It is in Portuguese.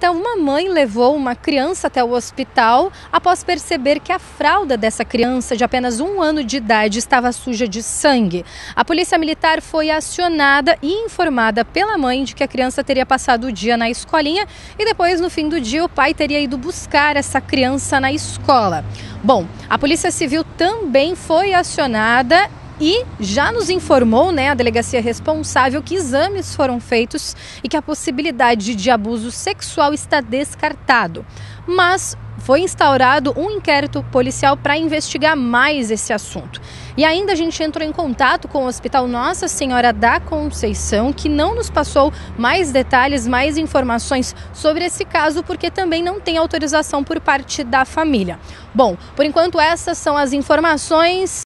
Renata, uma mãe levou uma criança até o hospital após perceber que a fralda dessa criança de apenas 1 ano de idade estava suja de sangue. A polícia militar foi acionada e informada pela mãe de que a criança teria passado o dia na escolinha e depois, no fim do dia, o pai teria ido buscar essa criança na escola. Bom, a Polícia Civil também foi acionada e já nos informou, a delegacia responsável, que exames foram feitos e que a possibilidade de abuso sexual está descartado. Mas foi instaurado um inquérito policial para investigar mais esse assunto. E ainda a gente entrou em contato com o Hospital Nossa Senhora da Conceição, que não nos passou mais detalhes, mais informações sobre esse caso, porque também não tem autorização por parte da família. Bom, por enquanto essas são as informações.